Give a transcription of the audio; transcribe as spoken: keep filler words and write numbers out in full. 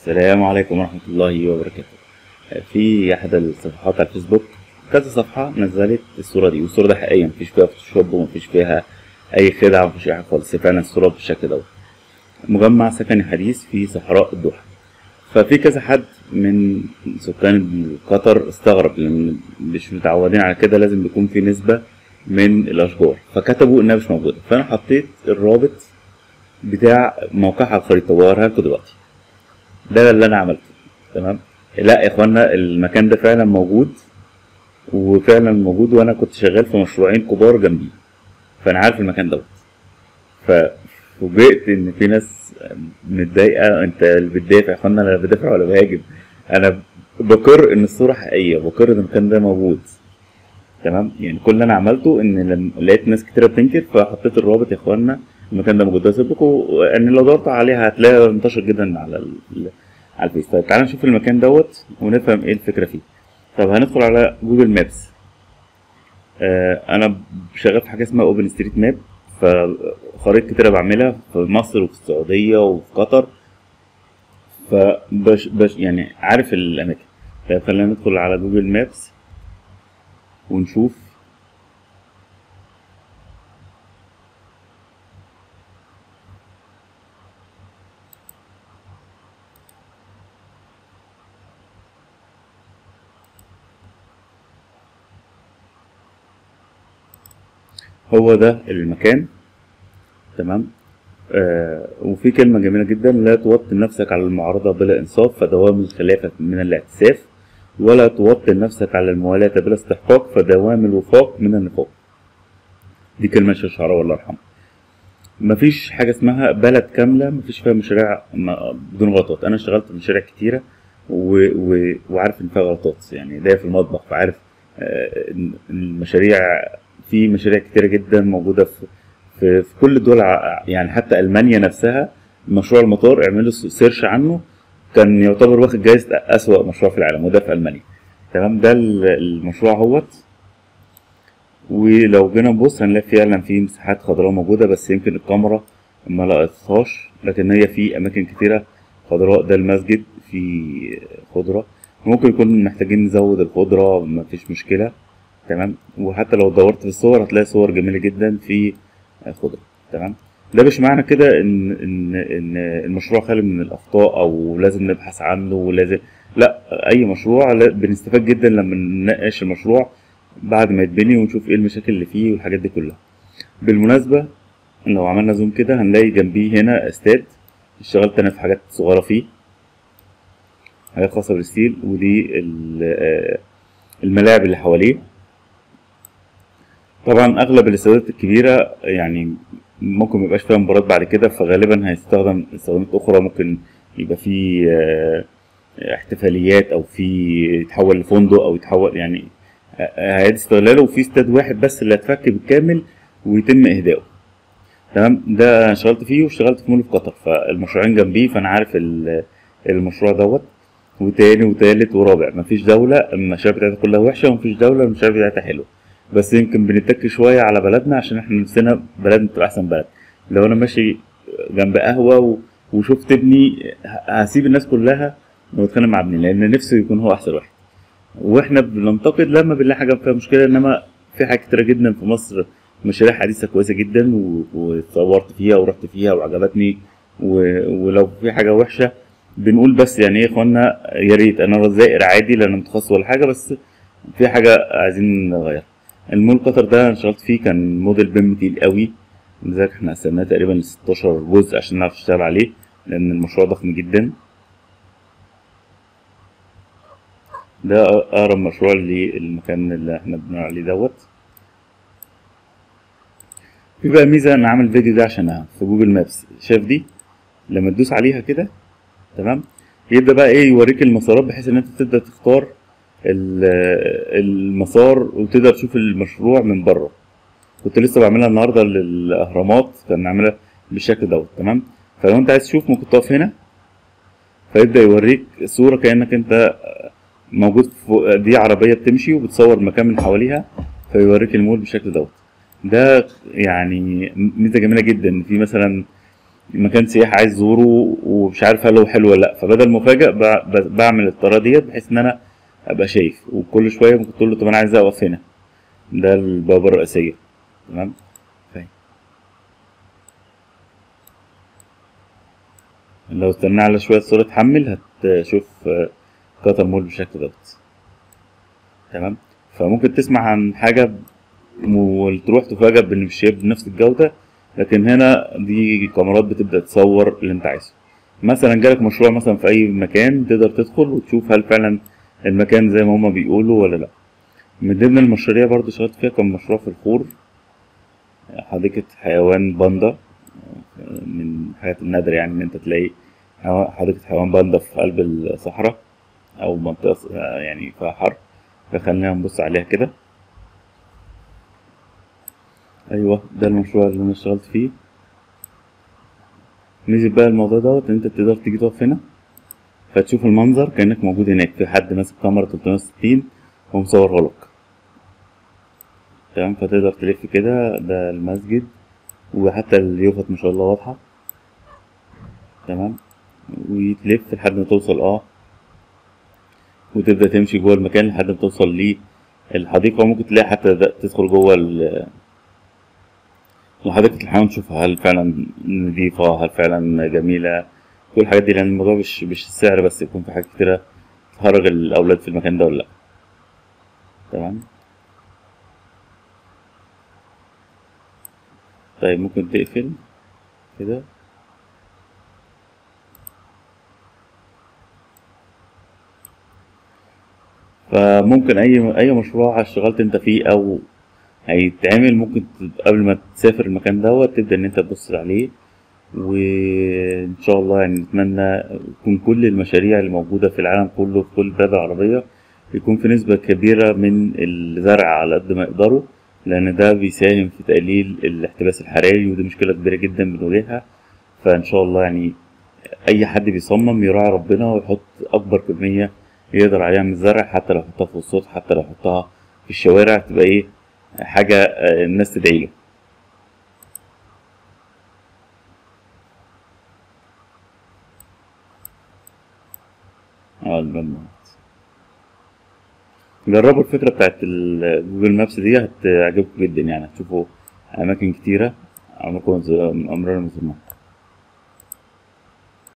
السلام عليكم ورحمة الله وبركاته. في أحد الصفحات على الفيسبوك كذا صفحة نزلت الصورة دي، والصورة دي حقيقية مفيش فيها فوتوشوب ومفيش فيها أي خدعة ومفيش أي حاجة خالص، هي فعلا الصورة بالشكل دوت. مجمع سكني حديث في صحراء الدوحة. ففي كذا حد من سكان قطر استغرب، لأن مش متعودين على كده، لازم يكون في نسبة من الأشجار، فكتبوا إنها مش موجودة. فأنا حطيت الرابط بتاع موقعها على الخريطة وأوريها لكم دلوقتي. ده اللي أنا عملته. تمام. لا يا اخوانا، المكان ده فعلا موجود، وفعلا موجود، وانا كنت شغال في مشروعين كبار جنبي، فانا عارف المكان دوت. ففوجئت ان في ناس متضايقه. انت اللي بتدافع يا اخوانا؟ انا لا بدافع ولا بهاجم، انا بقر ان الصوره حقيقيه، بقر ان المكان ده موجود. تمام. يعني كل اللي انا عملته ان لما لقيت ناس كتيره بتنكر فحطيت الرابط يا اخوانا، المكان ده موجود. ده لكم ان لو دورت عليها هتلاقيها انتشر جدا على ال... على الفيس. طيب تعالى نشوف المكان دوت ونفهم ايه الفكره فيه. طب هندخل على جوجل مابس. آه انا شغال في حاجه اسمها اوبن ستريت ماب، فخرائط كتيره بعملها في مصر وفي السعوديه وفي قطر، فبش بش يعني عارف الاماكن. طيب خلينا ندخل على جوجل مابس ونشوف. هو ده المكان. تمام. آه وفي كلمة جميلة جدا: لا توطن نفسك على المعارضة بلا إنصاف، فدوام الخلافة من الاعتساف، ولا توطن نفسك على الموالاة بلا استحقاق، فدوام الوفاق من النفاق. دي كلمة الشيخ الشعراوي الله يرحمه. مفيش حاجة اسمها بلد كاملة مفيش فيها مشاريع بدون غلطات. أنا اشتغلت في مشاريع كتيرة و... و... وعارف إن فيها غلطات، يعني ده في المطبخ، فعارف آه المشاريع. في مشاريع كتيرة جدا موجودة في في, في كل الدول، يعني حتى ألمانيا نفسها مشروع المطار اعملوا سيرش عنه، كان يعتبر واخد جايزة أسوأ مشروع في العالم، وده في ألمانيا. تمام. ده المشروع اهوت. ولو جينا نبص هنلاقي فعلا في مساحات خضراء موجودة، بس يمكن الكاميرا ما لقطتهاش، لكن هي في أماكن كتيرة خضراء. ده المسجد فيه خضرة، ممكن يكون محتاجين نزود الخضرة، مفيش مشكلة. تمام. وحتى لو دورت في الصور هتلاقي صور جميلة جدا في خضرة. تمام. ده مش معنى كده ان ان ان المشروع خالي من الاخطاء او لازم نبحث عنه ولازم لا. اي مشروع بنستفاد جدا لما نناقش المشروع بعد ما يتبني ونشوف ايه المشاكل اللي فيه والحاجات دي كلها. بالمناسبة لو عملنا زوم كده هنلاقي جنبيه هنا استاد، اشتغلت انا في حاجات صغيرة فيه، حاجات خاصة بالستيل، ودي الملاعب اللي حواليه. طبعا اغلب الاستادات الكبيره يعني ممكن ميبقاش فيها مباريات بعد كده، فغالبا هيستخدم استخدامات اخرى، ممكن يبقى في احتفاليات او في يتحول لفندق او يتحول، يعني هيعيد استغلاله. وفي استاد واحد بس اللي هيتفك بالكامل ويتم اهدائه. تمام. ده اشتغلت فيه واشتغلت في مول في قطر، فالمشروعين جنبيه، فانا عارف المشروع دوت. وتاني وتالت ورابع، مفيش دولة المشاريع بتاعتها كلها وحشة، ومفيش دولة المشاريع بتاعتها حلوة، بس يمكن بنتك شوية على بلدنا عشان احنا نفسنا بلدنا تبقى أحسن بلد. لو أنا ماشي جنب قهوة وشفت ابني هسيب الناس كلها واتخانق مع ابني، لأن نفسه يكون هو أحسن واحد. واحنا بننتقد لما بنلاقي حاجة فيها مشكلة، إنما في حاجات كتيرة جدا في مصر مشاريع حديثة كويسة جدا واتصورت فيها ورحت فيها وعجبتني. ولو في حاجة وحشة بنقول بس يعني ايه يا اخوانا، يا ريت. انا زائر عادي لان متخصص ولا حاجه، بس في حاجه عايزين نغيرها. المول قطر ده انا اشتغلت فيه كان موديل بيم تقيل قوي، لذلك احنا قسمناه تقريبا ل ستاشر جزء عشان نعرف نشتغل عليه، لان المشروع ضخم جدا. ده اقرب مشروع للمكان اللي احنا بنقول عليه دوت. في بقى ميزه انا عامل فيديو ده عشانها في جوجل مابس. شايف دي لما تدوس عليها كده، تمام، يبدا بقى ايه يوريك المسارات، بحيث ان انت تبدا تختار المسار وتقدر تشوف المشروع من بره. كنت لسه بعملها النهارده للاهرامات، كان عاملها بالشكل دوت. تمام. فلو انت عايز تشوف ممكن تقف هنا، فيبدا يوريك صوره كانك انت موجود فوق. دي عربيه بتمشي وبتصور مكان من حواليها، فيوريك المول بالشكل دوت. ده يعني ميزه جميله جدا. في مثلا مكان سياحي عايز ازوره ومش عارف هل هو حلو ولا لا، فبدل مفاجأ ب- ب- بعمل الطريقه ديت بحيث ان انا ابقى شايف، وكل شويه ممكن تقول له طب انا عايز اقف هنا. ده البوابه الرئيسيه. تمام. طيب. لو استنى على شويه الصوره تحمل هتشوف آه، قطر مول بالشكل دوت. تمام. فممكن تسمع عن حاجه وتروح تفاجأ بان مش هي بنفس الجوده، لكن هنا دي كاميرات بتبدأ تصور اللي انت عايزه. مثلا جالك مشروع مثلا في اي مكان، تقدر تدخل وتشوف هل فعلا المكان زي ما هما بيقولوا ولا لا. من ضمن المشاريع برضو اشتغلت فيها كان مشروع في الخور، حديقة حيوان باندا. من الحاجات النادرة يعني ان انت تلاقي حيوان- حديقة حيوان باندا في قلب الصحراء او منطقة س- يعني فيها حر. فخلينا نبص عليها كده. ايوه ده المشروع اللي انا اشتغلت فيه. ميزة بقى الموضوع دوت ان انت تقدر تيجي تقف هنا فتشوف المنظر كأنك موجود هناك، في حد ماسك كاميرا تلتمية وستين ومصورها لك. تمام. فتقدر تلف كده، ده المسجد، وحتى اليوفط ما شاء الله واضحة. تمام. وتلف لحد ما توصل اه وتبدأ تمشي جوه المكان لحد ما توصل للحديقة. وممكن تلاقي حتى ده- تدخل جوه ال- حديقة الحيوان، تشوف هل فعلا نظيفة، هل فعلا جميلة، كل الحاجات دي، لأن الموضوع مش مش السعر بس، يكون في حاجات كتيرة تخرج الأولاد في المكان ده ولا لأ. تمام. طيب ممكن تقفل كده. فممكن اي اي مشروع اشتغلت انت فيه او هيتعمل، ممكن ت- قبل ما تسافر المكان دوت تبدا ان انت تبص عليه. وان شاء الله يعني نتمنى يكون كل المشاريع اللي موجوده في العالم كله في كل البلاد العربيه يكون في نسبه كبيره من الزرع على قد ما يقدروا، لان ده بيساهم في تقليل الاحتباس الحراري، ودي مشكله كبيره جدا بنواجهها. فان شاء الله يعني اي حد بيصمم يراعي ربنا ويحط اكبر كميه يقدر عليها من الزرع، حتى لو يحطها في السطح، حتى لو يحطها في الشوارع، تبقى ايه، حاجه آه، الناس تدعي له. اه المهم. جربوا الفكره بتاعت ال- جوجل مابس دي هتعجبكم جدا، يعني هتشوفوا اماكن كتيره عمركم ما- عمرنا ما زرناها.